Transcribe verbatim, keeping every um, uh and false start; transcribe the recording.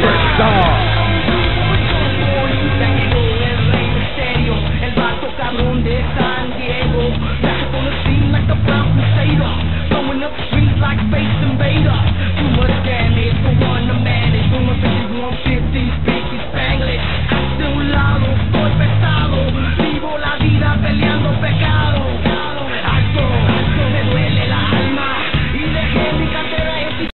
superstar. El vato cabrón de San Diego, back up on the scene like a brown crusader, blowing up streets like Space Invader. Too much damage for